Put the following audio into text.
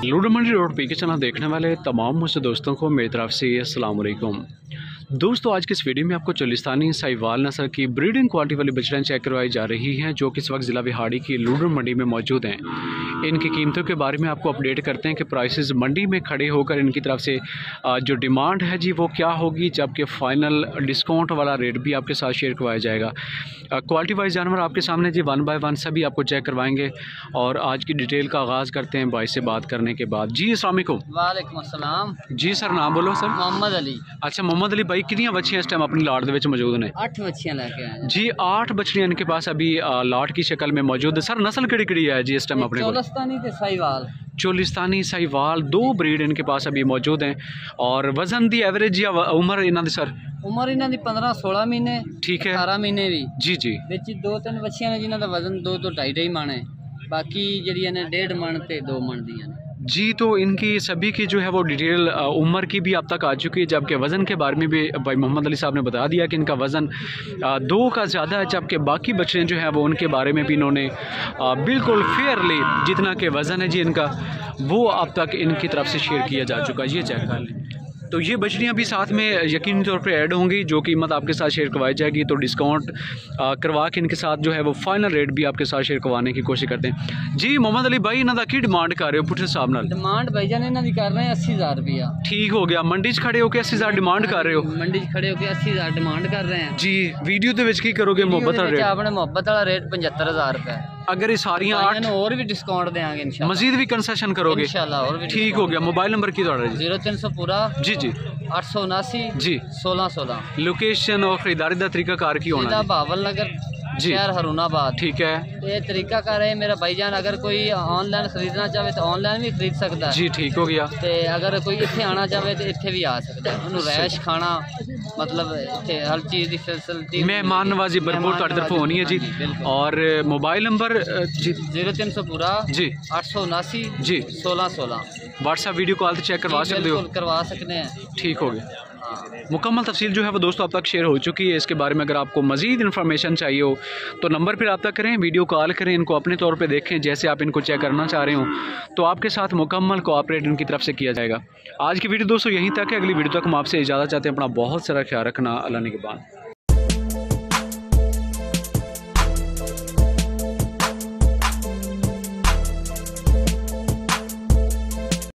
Ludo Mandi road P K channel देखने वाले तमाम मुझसे दोस्तों को मेरी तरफ से अस्सलाम वालेकुम। दोस्तों आज की इस वीडियो में आपको चोलिस्तानी साहिवाल नस्ल की ब्रीडिंग क्वालिटी वाली बछड़ियाँ चेक करवाई जा रही हैं जो कि इस वक्त ज़िला बिहाड़ी की लूडो मंडी में मौजूद हैं। इनकी कीमतों के बारे में आपको अपडेट करते हैं कि प्राइसेस मंडी में खड़े होकर इनकी तरफ से जो डिमांड है जी वो क्या होगी, जबकि फ़ाइनल डिस्काउंट वाला रेट भी आपके साथ शेयर करवाया जाएगा। क्वालिटी वाइज जानवर आपके सामने जी 1 बाय 1 सभी आपको चेक करवाएंगे और आज की डिटेल का आगाज़ करते हैं भाई से बात करने के बाद। जी अस्सलाम वालेकुम। वालेकुम अस्सलाम। जी सर नाम बोलो सर। मोहम्मद अली। अच्छा मोहम्मद अली भाई, कितनी बच्चियां इस टाइम अपनी लाट दे विच मौजूद ने? 8 बच्चियां लेके आए हैं जी। 8 बच्चियां इनके पास अभी लाट की शक्ल में मौजूद है। सर नस्ल केड़ी केड़ी है जी इस टाइम अपने? चोलिस्तानी ते साहिवाल। चोलिस्तानी साहिवाल 2 ब्रीड इनके पास अभी मौजूद हैं। और वजन दी एवरेज या उम्र इन्हां दी सर? उम्र इन्हां दी 15-16 महीने। ठीक है। 18 महीने भी। जी जी। विच 2-3 बच्चियां ने जिन्हां दा वजन 2 तो 2.5 मन है, बाकी जड़ियां ने 1.5 मन ते 2 मन दियां ने। जी तो इनकी सभी की जो है वो डिटेल उम्र की भी अब तक आ चुकी है, जबकि वज़न के बारे में भी भाई मोहम्मद अली साहब ने बता दिया कि इनका वज़न 2 का ज़्यादा है, जबकि बाकी बच्चे जो हैं वो उनके बारे में भी इन्होंने बिल्कुल फेयरली जितना कि वज़न है जी इनका वो अब तक इनकी तरफ से शेयर किया जा चुका है। ये चेक कर लें। तो ये बछड़ियाँ भी साथ में यकीनी तौर पे ऐड होंगी, जो कीमत आपके साथ शेयर करवाई जाएगी। तो डिस्काउंट करवा के इनके साथ जो है वो फाइनल रेट भी आपके साथ शेयर करवाने की कोशिश करते हैं। जी मोहम्मद अली भाई इन्हों की डिमांड कर रहे हो पुट्ठे हिसाब नाल? डिमांड भाईजान इन्हां दी कर रहे हैं 80,000 रुपया। ठीक हो गया। मंडी च खड़े होकर 80,000 डिमांड कर रहे हो? मंडी च खड़े होकर 80,000 डिमांड कर रहे हैं जी। वीडियो दे विच की करोगे मोहब्बत वाला रेट? आपने मोहब्बत वाला रेट 75,000 रुपया। अगर ये सारियां 8 और भी डिस्काउंट देंगे इंशाल्लाह, मजीद भी कंसेशन करोगे इंशाल्लाह और भी। ठीक हो गया। मोबाइल नंबर की थोड़ा जी? 0300 पूरा जी जी 879 जी 1616। लोकेशन और खरीदारी का तरीका कार की होना है? बावल नगर जी शहर हरुणाबाद। ठीक है। ये तरीका कार है मेरा भाईजान, अगर कोई ऑनलाइन खरीदना चाहे तो ऑनलाइन भी खरीद सकता है जी। ठीक हो गया। ते अगर कोई इत्थे आना चाहे तो इत्थे भी आ सकता है। उन्होंने रैश खाना मतलब इत्थे हर चीज़ की फैसिलिटी, मेहमान नवाजी भरपूर तुहाडी तरफ होनी है जी। और मोबाइल नंबर जी? 0300 पूरा जी 879 जी 1616। व्हाट्सएप वीडियो कॉल तो चेक करवा सकते हो? करवा सकते हैं। ठीक हो गया। मुकम्मल तफसील जो है वो दोस्तों अब तक शेयर हो चुकी है। इसके बारे में अगर आपको मज़ीद इन्फॉर्मेशन चाहिए हो तो नंबर पर रब्ता करें, वीडियो कॉल करें, इनको अपने तौर पे देखें जैसे आप इनको चेक करना चाह रहे हो, तो आपके साथ मुकम्मल कोऑपरेट इनकी तरफ से किया जाएगा। आज की वीडियो दोस्तों यहीं तक है। अगली वीडियो तक हम आपसे इजाज़त चाहते हैं। अपना बहुत सारा ख्याल रखना। अल्लाह ने के बाद।